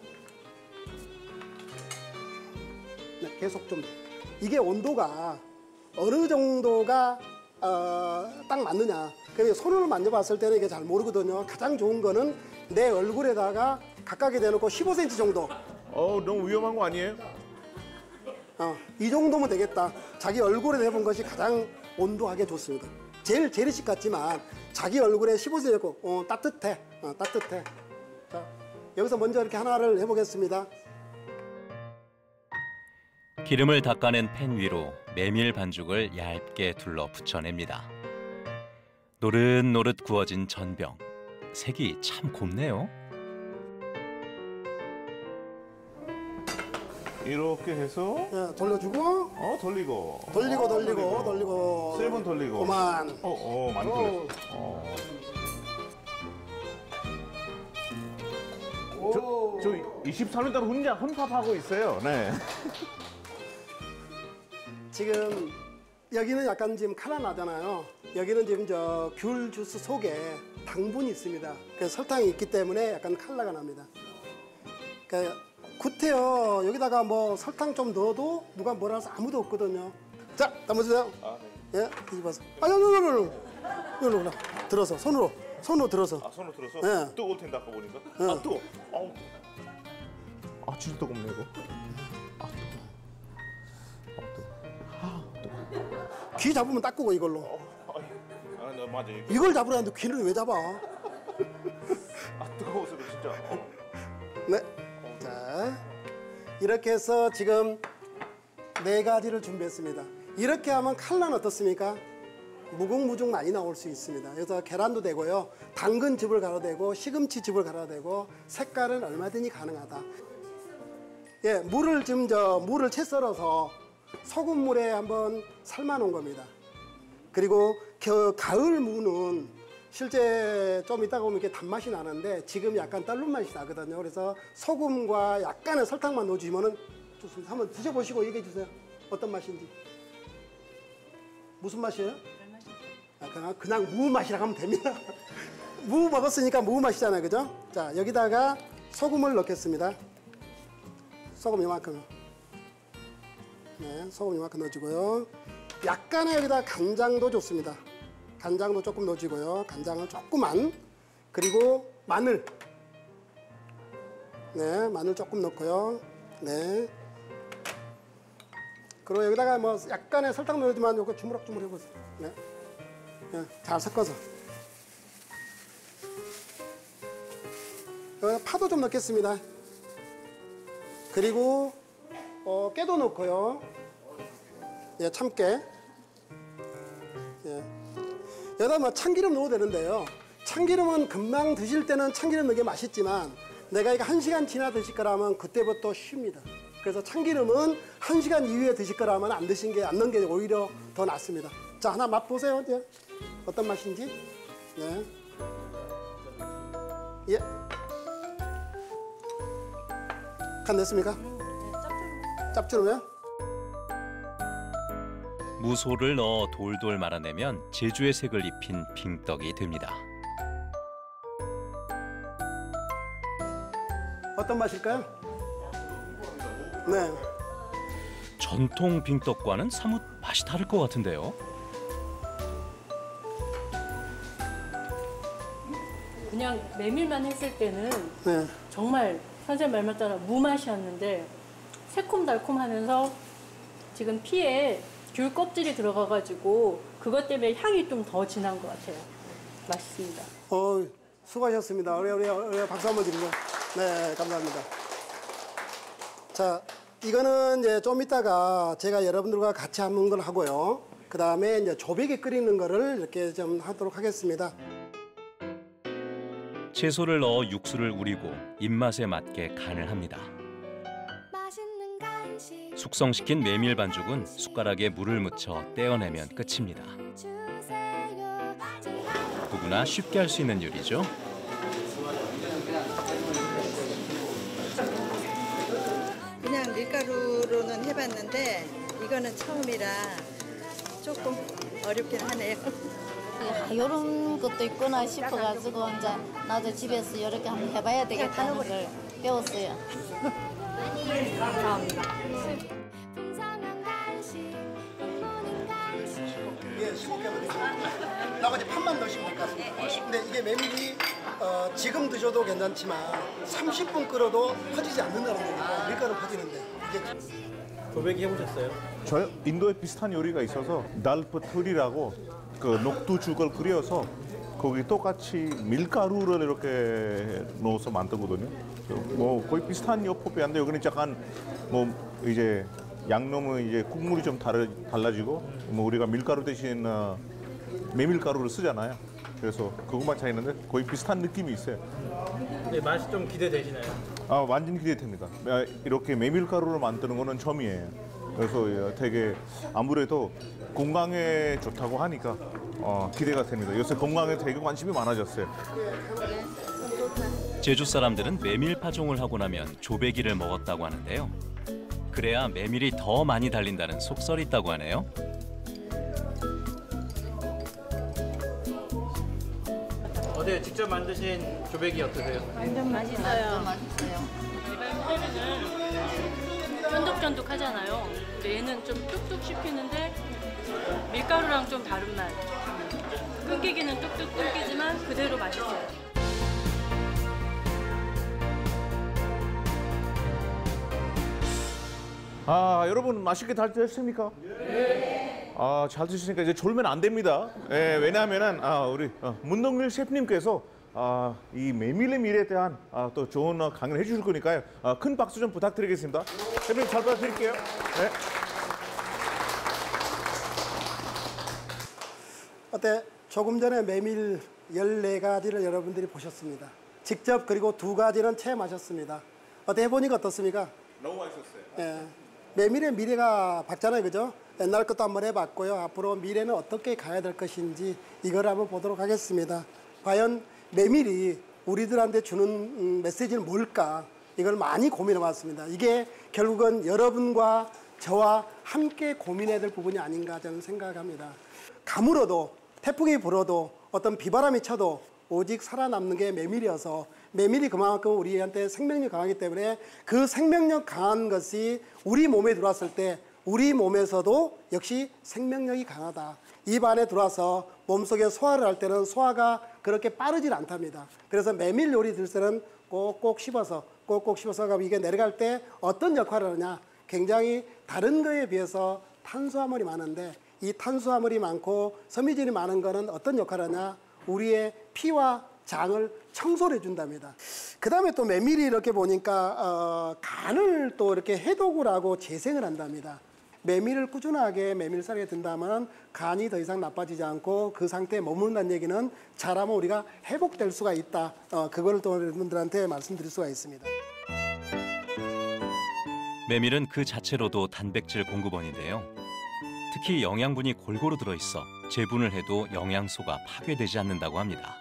네, 계속 좀 이게 온도가 어느 정도가 어, 딱 맞느냐. 그래서 손으로 만져봤을 때는 이게 잘 모르거든요. 가장 좋은 거는 내 얼굴에다가 가깝게 대놓고 십오 센티미터 정도. 어, 너무 위험한 거 아니에요? 어, 이 정도면 되겠다. 자기 얼굴에 해본 것이 가장 온도하게 좋습니다. 제일 재래식 같지만 자기 얼굴에 십오 센티미터 어, 따뜻해. 어, 따뜻해. 자, 여기서 먼저 이렇게 하나를 해보겠습니다. 기름을 닦아낸 팬 위로 메밀 반죽을 얇게 둘러 붙여냅니다. 노릇노릇 구워진 전병. 색이 참 곱네요. 이렇게 해서 네, 돌려주고 어 돌리고 돌리고 어, 돌리고 돌리고 세 번 돌리고 그만. 어, 어 많이 어. 돌렸어. 어. 저, 저 이십삼 년 동안 혼자 혼밥하고 있어요. 네. 지금 여기는 약간 지금 칼라 나잖아요. 여기는 지금 저 귤 주스 속에 당분이 있습니다. 그래서 설탕이 있기 때문에 약간 칼라가 납니다. 그러니까 굿해요. 여기다가 뭐 설탕 좀 넣어도 누가 뭐라 해서 아무도 없거든요. 자, 담아주세요. 아, 네. 예, 뒤집어서. 아, 요, 요, 요, 요, 요. 요로, 들어서, 손으로, 손으로 들어서. 아 손으로 들어서 네. 뜨거울 텐데 아까 보니까. 네. 아 뜨거. 아우. 아 진짜 뜨겁네 이거. 아 뜨거. 귀 잡으면 닦고 이걸로. 어, 아, 나 맞아. 이거. 이걸 잡으라는데 귀는 왜 잡아? 아 뜨거워서 진짜. 어. 네. 자, 이렇게 해서 지금 네 가지를 준비했습니다. 이렇게 하면 칼라는 어떻습니까? 무궁무중 많이 나올 수 있습니다. 그래서 계란도 되고요. 당근즙을 갈아도 되고 시금치즙을 갈아도 되고 색깔은 얼마든지 가능하다. 예, 물을 지금 저 물을 채 썰어서 소금물에 한번 삶아 놓은 겁니다. 그리고 겨, 가을 무는 실제 좀 이따가 보면 이렇게 단맛이 나는데 지금 약간 딸눈 맛이 나거든요. 그래서 소금과 약간의 설탕만 넣어주시면은 좋습니다. 한번 드셔보시고 얘기해 주세요. 어떤 맛인지. 무슨 맛이에요? 아, 그냥, 그냥 무 맛이라고 하면 됩니다. 무 먹었으니까 무 맛이잖아요. 그죠? 자, 여기다가 소금을 넣겠습니다. 소금 이만큼. 네, 소금 이만큼 넣어주고요. 약간의 여기다 간장도 좋습니다. 간장도 조금 넣어주고요. 간장을 조금만. 그리고 마늘. 네, 마늘 조금 넣고요. 네. 그리고 여기다가 뭐 약간의 설탕 넣지만 이거 주무럭주무럭 해보세요. 네. 네, 잘 섞어서. 여기다 파도 좀 넣겠습니다. 그리고 어, 깨도 넣고요. 예, 참깨. 예. 여기다 뭐 참기름 넣어도 되는데요. 참기름은 금방 드실 때는 참기름 넣는 게 맛있지만 내가 이거 한 시간 지나 드실 거라면 그때부터 쉽니다. 그래서 참기름은 한 시간 이후에 드실 거라면 안 드신 게 안 넣는 게 오히려 더 낫습니다. 자, 하나 맛보세요. 이제 어떤 맛인지. 네. 예. 간 됐습니까? 짭조름해요? 무소를 넣어 돌돌 말아내면 제주의 색을 입힌 빙떡이 됩니다. 어떤 맛일까요? 네. 전통 빙떡과는 사뭇 맛이 다를 것 같은데요. 그냥 메밀만 했을 때는 네. 정말 선생님 말만 따라 무맛이었는데 새콤달콤하면서 지금 피에 귤 껍질이 들어가가지고 그것 때문에 향이 좀 더 진한 것 같아요. 맛있습니다. 어, 수고하셨습니다. 우리, 우리, 우리 박수 한번 드리고. 네, 감사합니다. 자, 이거는 이제 좀 이따가 제가 여러분들과 같이 하는 걸 하고요. 그 다음에 이제 조백에 끓이는 거를 이렇게 좀 하도록 하겠습니다. 채소를 넣어 육수를 우리고 입맛에 맞게 간을 합니다. 숙성시킨 메밀 반죽은 숟가락에 물을 묻혀 떼어내면 끝입니다. 누구나 쉽게 할 수 있는 요리죠. 그냥 밀가루로는 해봤는데 이거는 처음이라 조금 어렵긴 하네요. 이런 것도 있구나 싶어가지고 이제 나도 집에서 이렇게 한번 해봐야 되겠다는 걸 배웠어요. 감사합니다. 예, 십오 개만 드시면 나머지 판만 넣으시면 될 것 같습니다. 근데 이게 메밀이 어, 지금 드셔도 괜찮지만 삼십 분 끓여도 퍼지지 않는다는 거니까 밀가루 퍼지는데 이게 도배기 해보셨어요? 저요? 인도에 비슷한 요리가 있어서 달프트리라고 그 녹두죽을 끓여서 거기 똑같이 밀가루를 이렇게 넣어서 만들거든요. 뭐 거의 비슷한 요법이 한데 여기는 약간 뭐 이제 양념은 이제 국물이 좀 다르, 달라지고 뭐 우리가 밀가루 대신 어, 메밀가루를 쓰잖아요. 그래서 그것만 차이는데 거의 비슷한 느낌이 있어요. 네, 맛이 좀 기대되시나요? 아, 완전 기대됩니다. 이렇게 메밀가루로 만드는 거는 처음이에요. 그래서 되게 아무래도 건강에 좋다고 하니까 어, 기대가 됩니다. 요새 건강에 되게 관심이 많아졌어요. 제주 사람들은 메밀 파종을 하고 나면 조배기를 먹었다고 하는데요. 그래야 메밀이 더 많이 달린다는 속설이 있다고 하네요. 어제 직접 만드신 조배기 어떠세요? 완전 맛있어요. 맛있어요. 일반 회는 쫀득쫀득하잖아요. 근데 얘는 좀 뚝뚝 씹히는데 밀가루랑 좀 다른 맛. 끊기기는 뚝뚝 끊기지만 그대로 맛있어요. 아, 여러분 맛있게 잘 드셨습니까? 네. 아, 잘 드셨으니까 이제 졸면 안 됩니다. 예, 왜냐하면은 아, 우리 어, 문동길 셰프님께서 아, 이 메밀의 미래에 대한 아, 또 좋은 어, 강의를 해주실 거니까요. 아, 큰 박수 좀 부탁드리겠습니다. 셰프님 잘 부탁드릴게요. 네. 어때? 조금 전에 메밀 열네 가지를 여러분들이 보셨습니다. 직접 그리고 두 가지는 체험하셨습니다. 어때? 해보니까 어떻습니까? 너무 맛있었어요. 예. 메밀의 미래가 밝잖아요, 그죠? 옛날 것도 한번 해봤고요. 앞으로 미래는 어떻게 가야 될 것인지 이걸 한번 보도록 하겠습니다. 과연 메밀이 우리들한테 주는 메시지는 뭘까? 이걸 많이 고민해봤습니다. 이게 결국은 여러분과 저와 함께 고민해야 될 부분이 아닌가 저는 생각합니다. 가물어도 태풍이 불어도 어떤 비바람이 쳐도 오직 살아남는 게 메밀이어서 메밀이 그만큼 우리한테 생명력이 강하기 때문에 그 생명력 강한 것이 우리 몸에 들어왔을 때 우리 몸에서도 역시 생명력이 강하다. 입 안에 들어와서 몸속에 소화를 할 때는 소화가 그렇게 빠르질 않답니다. 그래서 메밀 요리 들 때는 꼭꼭 씹어서 꼭꼭 씹어서 이게 내려갈 때 어떤 역할을 하느냐 굉장히 다른 거에 비해서 탄수화물이 많은데 이 탄수화물이 많고 섬유질이 많은 거는 어떤 역할을 하냐? 우리의 피와 장을 청소를 해준답니다. 그 다음에 또 메밀이 이렇게 보니까 어, 간을 또 이렇게 해독을 하고 재생을 한답니다. 메밀을 꾸준하게 메밀살에 든다면 간이 더 이상 나빠지지 않고 그 상태에 머무른다는 얘기는 잘하면 우리가 회복될 수가 있다. 어, 그걸 또 여러분들한테 말씀드릴 수가 있습니다. 메밀은 그 자체로도 단백질 공급원인데요. 특히 영양분이 골고루 들어있어 재분을 해도 영양소가 파괴되지 않는다고 합니다.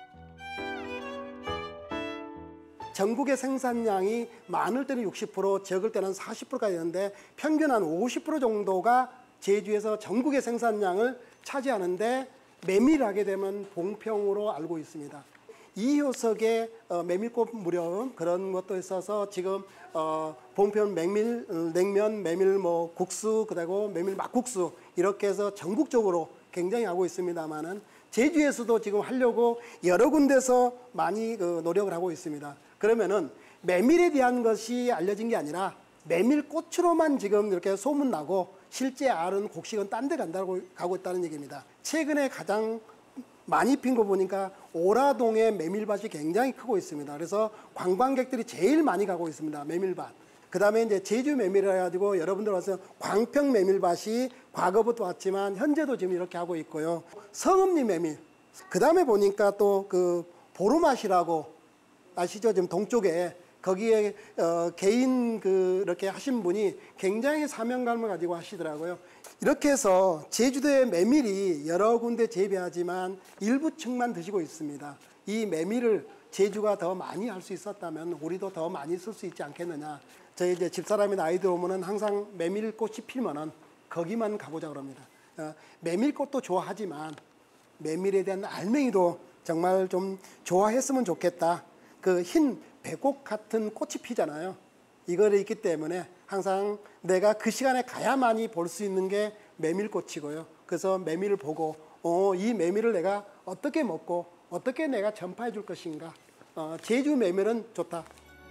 전국의 생산량이 많을 때는 육십 퍼센트, 적을 때는 사십 퍼센트까지 되는데 평균 한 오십 퍼센트 정도가 제주에서 전국의 생산량을 차지하는데 메밀을 하게 되면 봉평으로 알고 있습니다. 이 효석에 어, 메밀꽃 무령 그런 것도 있어서 지금 어, 봉평 메밀 어, 냉면, 메밀 뭐 국수, 그리고 메밀 막국수 이렇게 해서 전국적으로 굉장히 하고 있습니다만은 제주에서도 지금 하려고 여러 군데서 많이 그, 노력을 하고 있습니다. 그러면은 메밀에 대한 것이 알려진 게 아니라 메밀꽃으로만 지금 이렇게 소문나고 실제 알은 곡식은 딴 데 간다고 가고 있다는 얘기입니다. 최근에 가장 많이 핀 거 보니까 오라동의 메밀밭이 굉장히 크고 있습니다. 그래서 관광객들이 제일 많이 가고 있습니다. 메밀밭. 그 다음에 이제 제주 메밀을 해가지고 여러분들 와서 광평 메밀밭이 과거부터 왔지만 현재도 지금 이렇게 하고 있고요. 성읍리 메밀. 그 다음에 보니까 또 그 보루맛이라고 아시죠? 지금 동쪽에 거기에 어, 개인 그 이렇게 하신 분이 굉장히 사명감을 가지고 하시더라고요. 이렇게 해서 제주도의 메밀이 여러 군데 재배하지만 일부 층만 드시고 있습니다. 이 메밀을 제주가 더 많이 할 수 있었다면 우리도 더 많이 쓸 수 있지 않겠느냐. 저희 이제 집사람이나 아이들 오면은 항상 메밀꽃이 피면은 거기만 가보자 그럽니다. 어, 메밀꽃도 좋아하지만 메밀에 대한 알맹이도 정말 좀 좋아했으면 좋겠다. 그 흰 백옥 같은 꽃이 피잖아요. 이거를 있기 때문에 항상 내가 그 시간에 가야만이 볼 수 있는 게 메밀꽃이고요. 그래서 메밀을 보고 어, 이 메밀을 내가 어떻게 먹고 어떻게 내가 전파해 줄 것인가. 어, 제주 메밀은 좋다.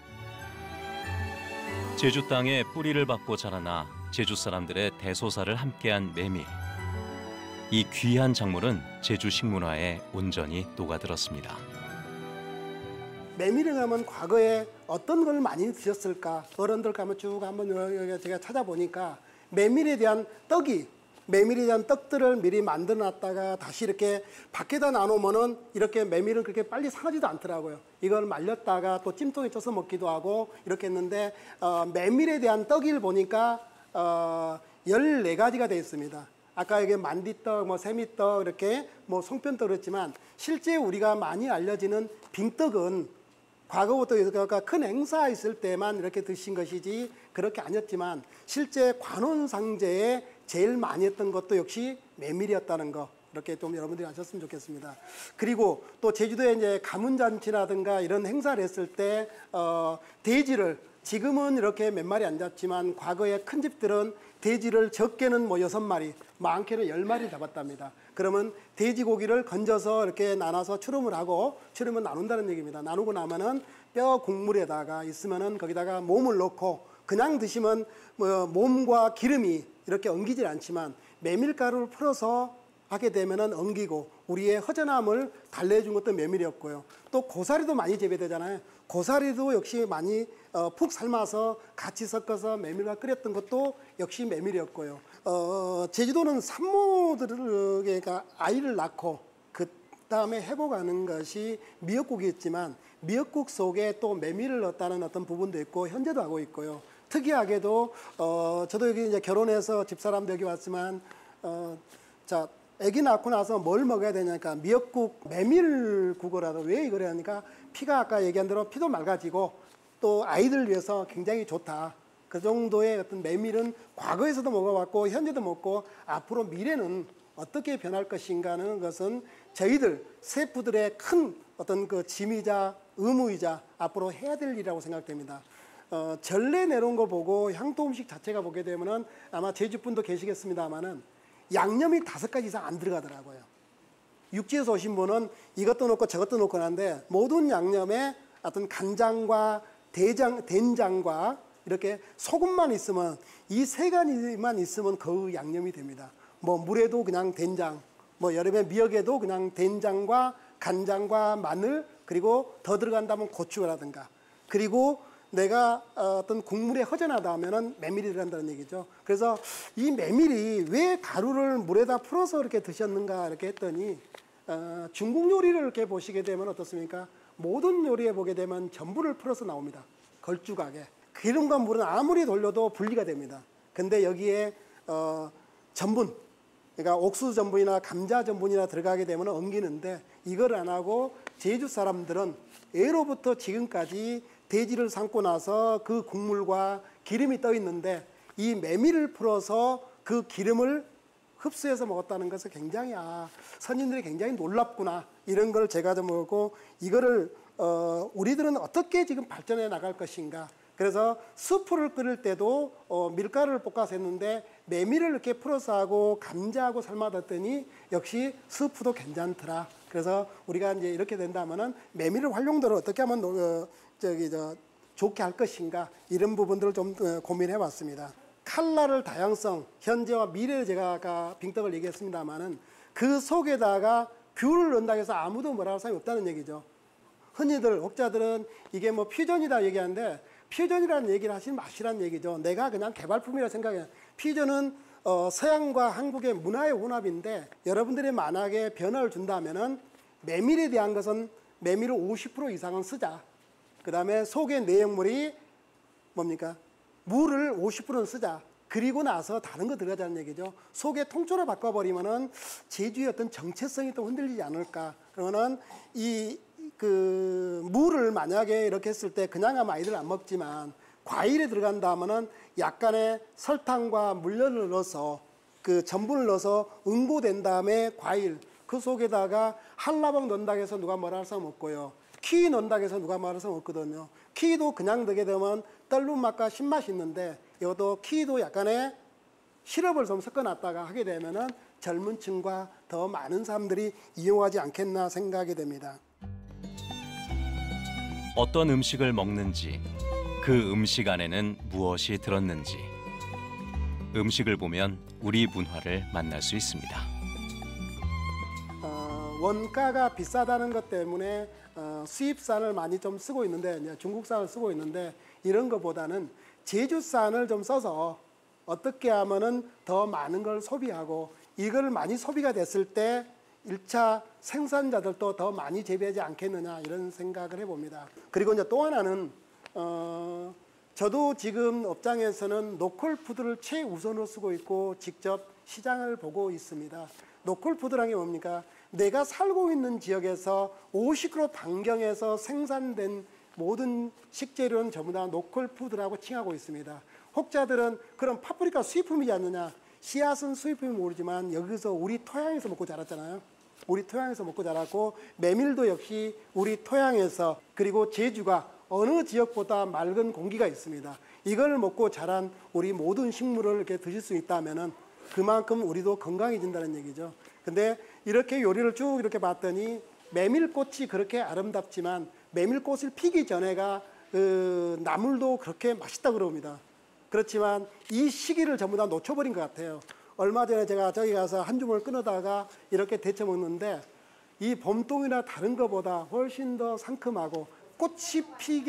제주 땅에 뿌리를 받고 자라나 제주 사람들의 대소사를 함께한 메밀. 이 귀한 작물은 제주 식문화에 온전히 녹아들었습니다. 메밀을 하면 과거에 어떤 걸 많이 드셨을까? 어른들 가면 쭉 한번 제가 찾아보니까 메밀에 대한 떡이, 메밀에 대한 떡들을 미리 만들어 놨다가 다시 이렇게 밖에다 놔놓으면은 이렇게 메밀은 그렇게 빨리 상하지도 않더라고요. 이걸 말렸다가 또 찜통에 쪄서 먹기도 하고 이렇게 했는데 어, 메밀에 대한 떡을 보니까 어, 열네 가지가 되어 있습니다. 아까 이게 만디떡, 뭐 세미떡 이렇게 뭐 송편떡 그랬지만 실제 우리가 많이 알려지는 빙떡은 과거부터 큰 행사 있을 때만 이렇게 드신 것이지 그렇게 아니었지만 실제 관원상제에 제일 많이 했던 것도 역시 메밀이었다는 거 이렇게 좀 여러분들이 아셨으면 좋겠습니다. 그리고 또 제주도에 이제 가문잔치라든가 이런 행사를 했을 때 어, 돼지를 지금은 이렇게 몇 마리 안 잡지만 과거에 큰 집들은 돼지를 적게는 뭐 여섯 마리, 많게는 열 마리 잡았답니다. 그러면 돼지고기를 건져서 이렇게 나눠서 추름을 하고 추름은 나눈다는 얘기입니다. 나누고 나면은 뼈 국물에다가 있으면은 거기다가 몸을 넣고 그냥 드시면 뭐 몸과 기름이 이렇게 엉기질 않지만 메밀가루를 풀어서 하게 되면은 엉기고 우리의 허전함을 달래준 것도 메밀이었고요. 또 고사리도 많이 재배되잖아요. 고사리도 역시 많이 어, 푹 삶아서 같이 섞어서 메밀과 끓였던 것도 역시 메밀이었고요. 어, 제주도는 산모들에게 아이를 낳고 그 다음에 회복하는 것이 미역국이었지만 미역국 속에 또 메밀을 넣었다는 어떤 부분도 있고 현재도 하고 있고요. 특이하게도 어, 저도 여기 이제 결혼해서 집사람도 여기 왔지만 어, 자. 아기 낳고 나서 뭘 먹어야 되냐니까 미역국 메밀국을 하다. 왜 이걸 하니까 피가 아까 얘기한 대로 피도 맑아지고 또 아이들 위해서 굉장히 좋다. 그 정도의 어떤 메밀은 과거에서도 먹어봤고 현재도 먹고 앞으로 미래는 어떻게 변할 것인가 하는 것은 저희들 셰프들의 큰 어떤 그 짐이자 의무이자 앞으로 해야 될 일이라고 생각됩니다. 어, 전래 내려온 거 보고 향토 음식 자체가 보게 되면은 아마 제주분도 계시겠습니다만은 양념이 다섯 가지 이상 안 들어가더라고요. 육지에서 오신 분은 이것도 넣고 저것도 넣고 하는데 모든 양념에 어떤 간장과 대장, 된장과 이렇게 소금만 있으면 이 세 가지만 있으면 거의 양념이 됩니다. 뭐 물에도 그냥 된장, 뭐 여름에 미역에도 그냥 된장과 간장과 마늘, 그리고 더 들어간다면 고추라든가, 그리고 내가 어떤 국물에 허전하다 하면은 메밀이 들어간다는 얘기죠. 그래서 이 메밀이 왜 가루를 물에다 풀어서 이렇게 드셨는가 이렇게 했더니 어, 중국 요리를 이렇게 보시게 되면 어떻습니까? 모든 요리에 보게 되면 전분을 풀어서 나옵니다. 걸쭉하게. 기름과 물은 아무리 돌려도 분리가 됩니다. 근데 여기에 어, 전분, 그러니까 옥수수 전분이나 감자 전분이나 들어가게 되면 엉기는데, 이걸 안 하고 제주 사람들은 예로부터 지금까지 돼지를 삶고 나서 그 국물과 기름이 떠 있는데 이 메밀을 풀어서 그 기름을 흡수해서 먹었다는 것은 굉장히 아 선인들이 굉장히 놀랍구나, 이런 걸 제가 좀 보고 이거를 어, 우리들은 어떻게 지금 발전해 나갈 것인가. 그래서 스프를 끓일 때도 어, 밀가루를 볶아서 했는데 메밀을 이렇게 풀어서 하고 감자하고 삶아뒀더니 역시 스프도 괜찮더라. 그래서 우리가 이제 이렇게 된다면은 메밀을 활용도를 어떻게 하면 어, 저기 저 좋게 할 것인가, 이런 부분들을 좀 어, 고민해 봤습니다. 칼날의 다양성, 현재와 미래를 제가 아까 빙떡을 얘기했습니다만은 그 속에다가 귤을 넣는다 해서 아무도 뭐라고 할 사람이 없다는 얘기죠. 흔히들 혹자들은 이게 뭐 퓨전이다 얘기하는데 퓨전이라는 얘기를 하시지 마시라는 얘기죠. 내가 그냥 개발품이라 생각해요. 퓨전은 어, 서양과 한국의 문화의 혼합인데 여러분들이 만약에 변화를 준다면은 메밀에 대한 것은 메밀을 오십 퍼센트 이상은 쓰자. 그 다음에 속의 내용물이 뭡니까? 물을 오십 퍼센트 쓰자. 그리고 나서 다른 거 들어가자는 얘기죠. 속의 통째로 바꿔버리면은 제주의 어떤 정체성이 또 흔들리지 않을까. 그러면은 이 그 물을 만약에 이렇게 했을 때 그냥 하면 아이들은 안 먹지만 과일에 들어간다 하면은 약간의 설탕과 물엿을 넣어서 그 전분을 넣어서 응고된 다음에 과일 그 속에다가 한라봉 넣는다 해서 누가 뭐라 할 사람 없고요. 키위 넣는다 해서 누가 뭐라 할 사람 없거든요. 키위도 그냥 넣게 되면 떨른 맛과 신맛이 있는데 이것도 키위도 약간의 시럽을 좀 섞어놨다가 하게 되면은 젊은 층과 더 많은 사람들이 이용하지 않겠나 생각이 됩니다. 어떤 음식을 먹는지, 그 음식 안에는 무엇이 들었는지, 음식을 보면 우리 문화를 만날 수 있습니다. 어, 원가가 비싸다는 것 때문에 어, 수입산을 많이 좀 쓰고 있는데 이제 중국산을 쓰고 있는데 이런 것보다는 제주산을 좀 써서 어떻게 하면은 더 많은 걸 소비하고 이걸 많이 소비가 됐을 때 일 차 생산자들도 더 많이 재배하지 않겠느냐 이런 생각을 해봅니다. 그리고 이제 또 하나는 어, 저도 지금 업장에서는 로컬 푸드를 최우선으로 쓰고 있고 직접 시장을 보고 있습니다. 로컬 푸드라는 게 뭡니까? 내가 살고 있는 지역에서 오십 킬로미터 반경에서 생산된 모든 식재료는 전부 다 로컬 푸드라고 칭하고 있습니다. 혹자들은 그럼 파프리카 수입품이지 않느냐? 씨앗은 수입품이 모르지만 여기서 우리 토양에서 먹고 자랐잖아요. 우리 토양에서 먹고 자랐고 메밀도 역시 우리 토양에서, 그리고 제주가 어느 지역보다 맑은 공기가 있습니다. 이걸 먹고 자란 우리 모든 식물을 이렇게 드실 수 있다면은 그만큼 우리도 건강해진다는 얘기죠. 근데 이렇게 요리를 쭉 이렇게 봤더니 메밀꽃이 그렇게 아름답지만 메밀꽃을 피기 전에가 그 나물도 그렇게 맛있다 그럽니다. 그렇지만 이 시기를 전부 다 놓쳐버린 것 같아요. 얼마 전에 제가 저기 가서 한 주먹을 끊어다가 이렇게 데쳐 먹는데 이 봄동이나 다른 것보다 훨씬 더 상큼하고 꽃이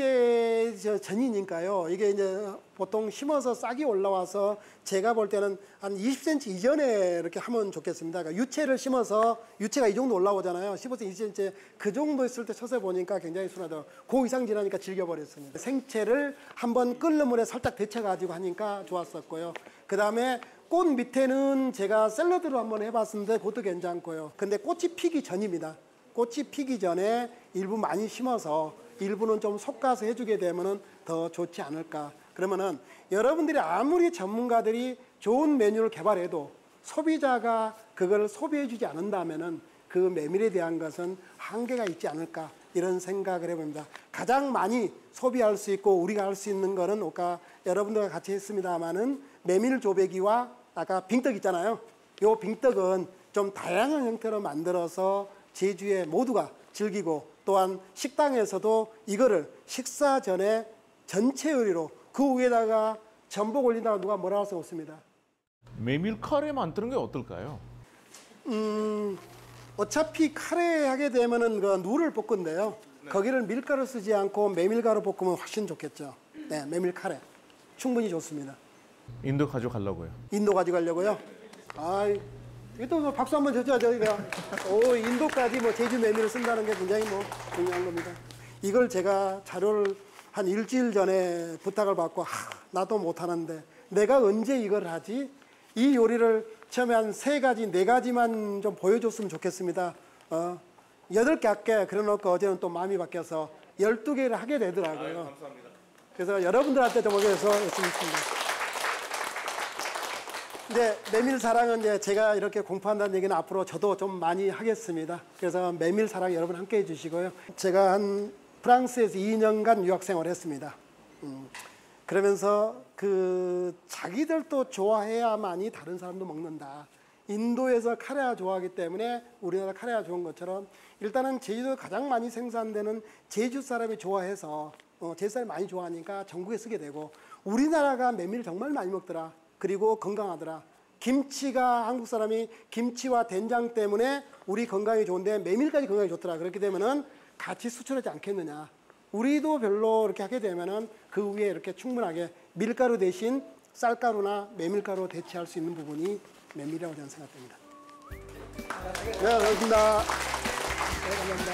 피게 전이니까요. 이게 이제 보통 심어서 싹이 올라와서 제가 볼 때는 한 이십 센티미터 이전에 이렇게 하면 좋겠습니다. 그러니까 유채를 심어서 유채가 이 정도 올라오잖아요. 십오 센티미터, 이십 센티미터 그 정도 있을 때 쳐서 보니까 굉장히 순하더라고요. 그 이상 지나니까 질겨버렸습니다. 생채를 한번 끓는 물에 살짝 데쳐가지고 하니까 좋았었고요. 그 다음에 꽃 밑에는 제가 샐러드로 한번 해봤는데 그것도 괜찮고요. 근데 꽃이 피기 전입니다. 꽃이 피기 전에 일부 많이 심어서 일부는 좀 솎아서 해주게 되면 더 좋지 않을까. 그러면은 여러분들이 아무리 전문가들이 좋은 메뉴를 개발해도 소비자가 그걸 소비해주지 않는다면은 그 메밀에 대한 것은 한계가 있지 않을까, 이런 생각을 해봅니다. 가장 많이 소비할 수 있고 우리가 할 수 있는 거는 아까 여러분들과 같이 했습니다마는 메밀 조배기와 아까 빙떡 있잖아요. 요 빙떡은 좀 다양한 형태로 만들어서 제주에 모두가 즐기고, 또한 식당에서도 이거를 식사 전에 전체 요리로 그 위에다가 전복 올린다고 누가 뭐라 할 수 없습니다. 메밀 카레 만드는 게 어떨까요? 음, 어차피 카레 하게 되면은 그 누를 볶은데요. 거기를 밀가루 쓰지 않고 메밀가루 볶으면 훨씬 좋겠죠. 네, 메밀 카레 충분히 좋습니다. 인도 가져가려고요. 인도 가져가려고요? 아이, 이것도 박수 한번 쳐줘야 저희가. 오, 인도까지 뭐 제주 메밀을 쓴다는 게 굉장히 뭐 중요한 겁니다. 이걸 제가 자료를 한 일주일 전에 부탁을 받고, 하, 나도 못하는데 내가 언제 이걸 하지? 이 요리를 처음에 한 세 가지, 네 가지만 좀 보여줬으면 좋겠습니다. 어, 여덟 개 할게. 그래 놓고 어제는 또 마음이 바뀌어서 열두 개를 하게 되더라고요. 아유, 감사합니다. 그래서 여러분들한테 좀 오게 해서 열심히 했습니다. 이제 메밀 사랑은 이제 제가 이렇게 공부한다는 얘기는 앞으로 저도 좀 많이 하겠습니다. 그래서 메밀 사랑 여러분 함께 해주시고요. 제가 한 프랑스에서 이 년간 유학 생활을 했습니다. 음, 그러면서 그 자기들도 좋아해야만이 다른 사람도 먹는다. 인도에서 카레가 좋아하기 때문에 우리나라 카레가 좋은 것처럼 일단은 제주도에 가장 많이 생산되는 제주 사람이 좋아해서 어, 제주 사람이 많이 좋아하니까 전국에 쓰게 되고 우리나라가 메밀을 정말 많이 먹더라. 그리고 건강하더라. 김치가 한국 사람이 김치와 된장 때문에 우리 건강이 좋은데 메밀까지 건강이 좋더라. 그렇게 되면은 같이 수출하지 않겠느냐. 우리도 별로 이렇게 하게 되면은 그 위에 이렇게 충분하게 밀가루 대신 쌀가루나 메밀가루 대체할 수 있는 부분이 메밀이라고 저는 생각됩니다. 네, 고맙습니다. 네, 감사합니다.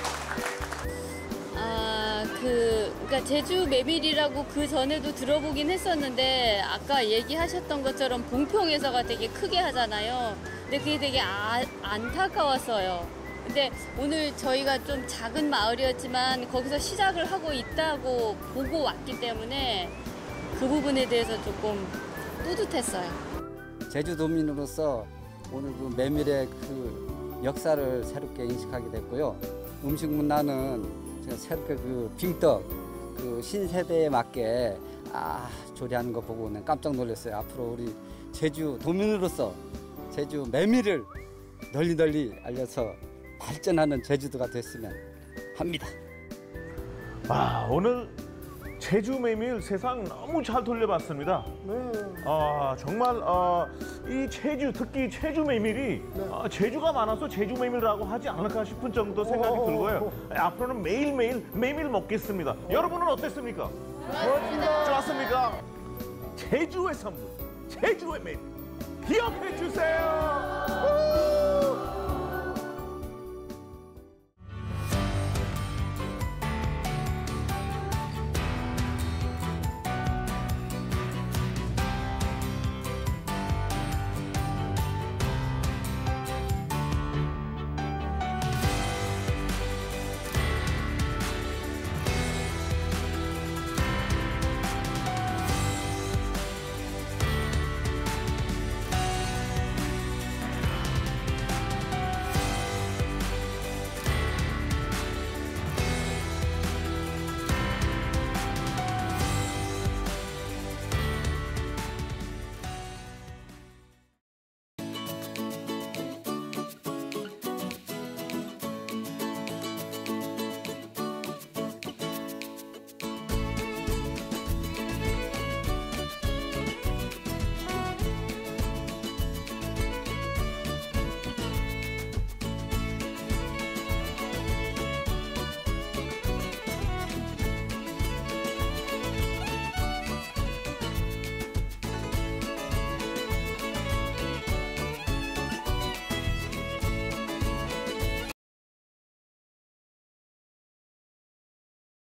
아, 그, 그러니까 제주 메밀이라고 그 전에도 들어보긴 했었는데 아까 얘기하셨던 것처럼 봉평에서가 되게 크게 하잖아요. 근데 그게 되게 아, 안타까웠어요. 근데 오늘 저희가 좀 작은 마을이었지만 거기서 시작을 하고 있다고 보고 왔기 때문에 그 부분에 대해서 조금 뿌듯했어요. 제주도민으로서 오늘 그 메밀의 그 역사를 새롭게 인식하게 됐고요. 음식 문화는 제가 새롭게 그 빙떡 그 신세대에 맞게 아 조리하는 거 보고 깜짝 놀랐어요. 앞으로 우리 제주 도민으로서 제주 메밀을 널리 널리 알려서 발전하는 제주도가 됐으면 합니다. 아, 오늘 제주 메밀 세상 너무 잘 돌려봤습니다. 네. 아, 정말 어, 이 제주, 특히 제주 메밀이 네. 어, 제주가 많아서 제주 메밀이라고 하지 않을까 싶은 정도 생각이 오, 들고요. 앞으로는 매일매일 메밀 먹겠습니다. 오. 여러분은 어땠습니까? 좋았습니다. 좋았습니까? 제주의 선물, 제주의 메밀 기억해 주세요.